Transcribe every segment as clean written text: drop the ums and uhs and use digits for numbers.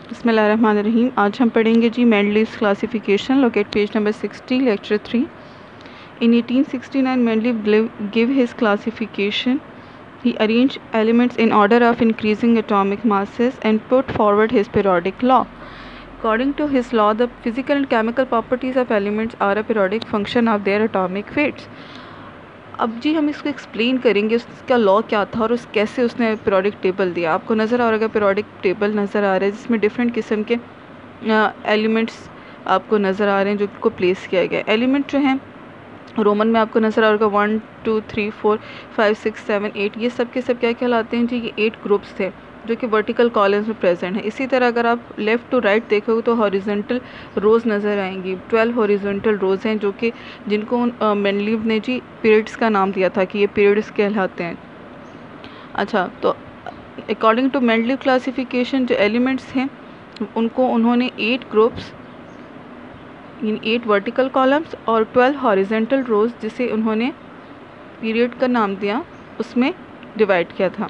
बिस्मिल्लाहिर्रहमानिर्रहीम। आज हम पढ़ेंगे जी Mendeleev's classification. Locate page number 60, lecture 3। In 1869, Mendeleev gave his classification. He arranged elements in order of increasing atomic masses and put forward his periodic law. According to his law, the physical and chemical properties of elements are a periodic function of their atomic weights. अब जी हम इसको explain करेंगे उसका law क्या था और कैसे उसने पीरियोडिक टेबल दिया। आपको नज़र आ रहा है पीरियोडिक टेबल नज़र आ रहा है जिसमें डिफरेंट किस्म के एलिमेंट्स आपको नज़र आ रहे हैं जो को प्लेस किया गया। एलिमेंट जो हैं रोमन में आपको नज़र आ रहा होगा 1 2 3 4 5 6 7 8, ये सब के सब क्या कहलाते हैं जी? ये 8 ग्रुप्स थे जो कि वर्टिकल कॉलम्स में प्रेजेंट है। इसी तरह अगर आप लेफ़्ट टू राइट देखोगे तो हॉरिजॉन्टल रोज़ नज़र आएंगी। 12 हॉरिजॉन्टल रोज़ हैं जो कि जिनको मेंडलीव ने जी पीरियड्स का नाम दिया था कि ये पीरियड्स कहलाते हैं। अच्छा, तो अकॉर्डिंग टू मेंडलीव क्लासिफिकेशन जो एलिमेंट्स हैं उनको उन्होंने 8 ग्रुप्स इन 8 वर्टिकल कॉलम्स और 12 हॉरिजॉन्टल रोज़ जिसे उन्होंने पीरियड का नाम दिया उसमें डिवाइड किया था।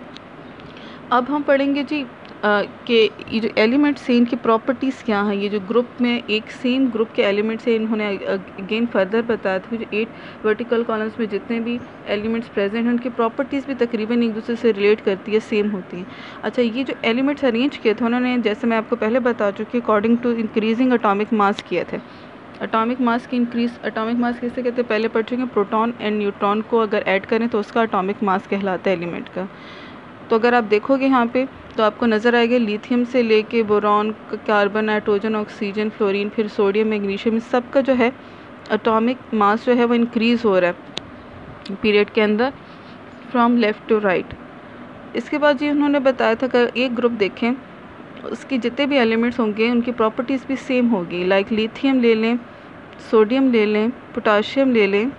अब हम पढ़ेंगे जी कि ये जो एलिमेंट्स हैं इनकी प्रॉपर्टीज़ क्या हैं। ये जो ग्रुप में एक सेम ग्रुप के एलिमेंट्स हैं इन्होंने अगेन फर्दर बताया था कि जो 8 वर्टिकल कॉलम्स में जितने भी एलिमेंट्स प्रेजेंट हैं उनकी प्रॉपर्टीज़ भी तकरीबन एक दूसरे से रिलेट करती है, सेम होती हैं। अच्छा, ये जो एलिमेंट्स अरेंज किए थे उन्होंने, जैसे मैं आपको पहले बता चुकी, according to increasing atomic mass किए थे। एटॉमिक मास की इंक्रीज, एटॉमिक मास किसे कहते हैं पहले पढ़ चुके हैं। प्रोटॉन एंड न्यूट्रॉन को अगर ऐड करें तो उसका एटॉमिक मास कहलाता है एलिमेंट का। तो अगर आप देखोगे यहाँ पे तो आपको नज़र आएगा लिथियम से लेके boron, carbon, nitrogen, oxygen, fluorine, फिर सोडियम, मैग्नीशियम, इस सब का जो है एटॉमिक मास जो है वो इंक्रीज़ हो रहा है पीरियड के अंदर फ्रॉम लेफ़्ट टू राइट। इसके बाद जी उन्होंने बताया था कि एक ग्रुप देखें उसके जितने भी एलिमेंट्स होंगे उनकी प्रॉपर्टीज़ भी सेम होगी। लाइक लिथियम ले लें, सोडियम ले लें, पोटाशियम ले लें,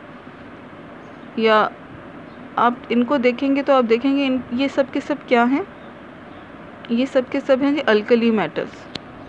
या आप इनको देखेंगे तो आप देखेंगे ये सब के सब क्या हैं? ये सब के सब हैं जी अल्कली मेटल्स।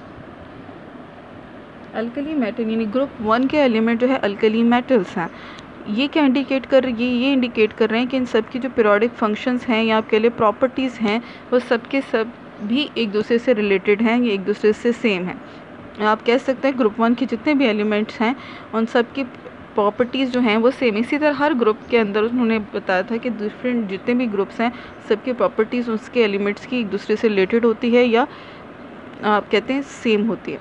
अल्कली मेटल यानी ग्रुप 1 के एलिमेंट जो है अल्कली मेटल्स हैं। ये क्या इंडिकेट कर रही है? ये इंडिकेट कर रहे हैं कि इन सब की जो पीरियोडिक फंक्शंस हैं या आपके लिए प्रॉपर्टीज़ हैं वो सब के सब भी एक दूसरे से रिलेटेड हैं, ये एक दूसरे से सेम हैं। आप कह सकते हैं ग्रुप 1 के जितने भी एलिमेंट्स हैं उन सब की प्रॉपर्टीज़ जो हैं वो सेम। इसी तरह हर ग्रुप के अंदर उन्होंने बताया था कि डिफरेंट जितने भी ग्रुप्स हैं सबकी प्रॉपर्टीज़ उसके एलिमेंट्स की एक दूसरे से रिलेटेड होती है या आप कहते हैं सेम होती है।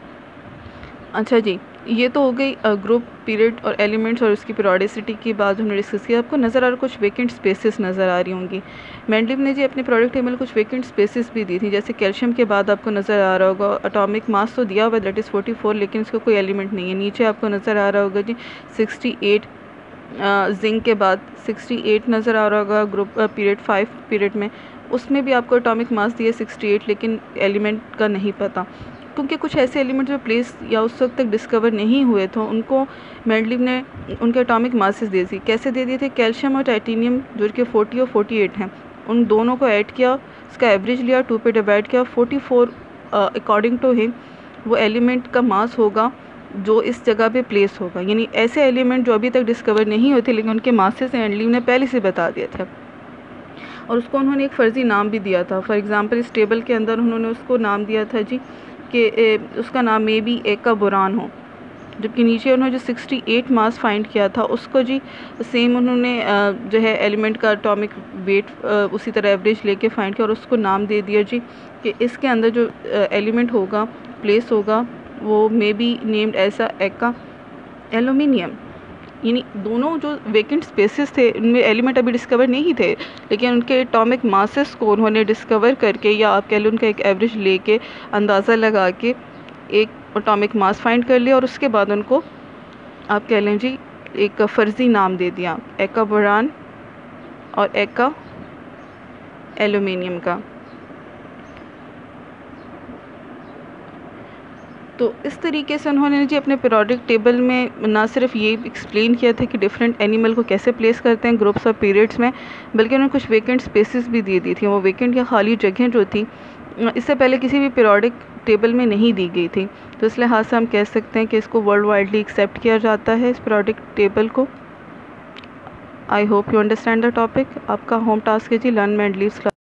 अच्छा जी, ये तो हो गई ग्रुप, पीरियड और एलिमेंट्स और उसकी पीरियोडिसिटी की बात हमने डिस्कस किया। आपको नज़र आ रहा कुछ वेकेंट स्पेसेस नज़र आ रही होंगी। मेंडलीव ने जी अपने पीरियोडिक टेबल कुछ वेकेंट स्पेसेस भी दी थी। जैसे कैल्शियम के बाद आपको नज़र आ रहा होगा एटॉमिक मास तो दिया हुआ दैट इज़ 44, लेकिन इसका कोई एलिमेंट नहीं है। नीचे आपको नज़र आ रहा होगा जी 68, जिंक के बाद 68 नज़र आ रहा होगा ग्रुप पीरियड 5 पीरियड में, उसमें भी आपको एटॉमिक मास दिया 68, लेकिन एलिमेंट का नहीं पता क्योंकि कुछ ऐसे एलिमेंट जो प्लेस या उस वक्त तक डिस्कवर नहीं हुए थे उनको मेंडलीव ने उनके एटॉमिक मासेस दे दी। कैसे दे दिए थे? कैल्शियम और टाइटेनियम जो कि 40 और 48 हैं उन दोनों को ऐड किया, उसका एवरेज लिया, 2 पे डिवाइड किया, 44 अकॉर्डिंग टू हिम वो एलिमेंट का मास होगा जो इस जगह पे प्लेस होगा। यानी ऐसे एलिमेंट जो अभी तक डिस्कवर नहीं हुए थे लेकिन उनके मासेस मेंडलीव ने पहले से बता दिए थे और उसको उन्होंने एक फ़र्जी नाम भी दिया था। फॉर एग्ज़ाम्पल इस टेबल के अंदर उन्होंने उसको नाम दिया था जी कि उसका नाम मे बी एका बोरान हो, जबकि नीचे उन्होंने जो 68 मास फाइंड किया था उसको जी सेम उन्होंने जो है एलिमेंट का एटॉमिक वेट उसी तरह एवरेज लेके फाइंड किया और उसको नाम दे दिया जी कि इसके अंदर जो एलिमेंट होगा प्लेस होगा वो मे बी नेम्ड ऐसा एका एल्यूमिनियम। यानी दोनों जो वेकेंट स्पेसेस थे उनमें एलिमेंट अभी डिस्कवर नहीं थे लेकिन उनके एटॉमिक मासेस को उन्होंने डिस्कवर करके या आप कह लो उनका एक एवरेज लेके अंदाज़ा लगा के एक एटॉमिक मास फाइंड कर लिया और उसके बाद उनको आप कह लें जी एक फ़र्ज़ी नाम दे दिया एका बोरान और एका एल्यूमिनियम का। तो इस तरीके से उन्होंने जी अपने पीरियोडिक टेबल में ना सिर्फ ये एक्सप्लेन किया था कि डिफरेंट एनिमल को कैसे प्लेस करते हैं ग्रुप्स और पीरियड्स में, बल्कि उन्होंने कुछ वेकेंट स्पेसेस भी दे दी थी। वो वेकेंट या खाली जगह जो थी इससे पहले किसी भी पीरियोडिक टेबल में नहीं दी गई थी। तो इस लिहाज से हम कह सकते हैं कि इसको वर्ल्ड वाइडली एक्सेप्ट किया जाता है इस पीरियोडिक टेबल को। I hope you understand the topic. आपका होम टास्क है जी लर्न मेंडलीव्स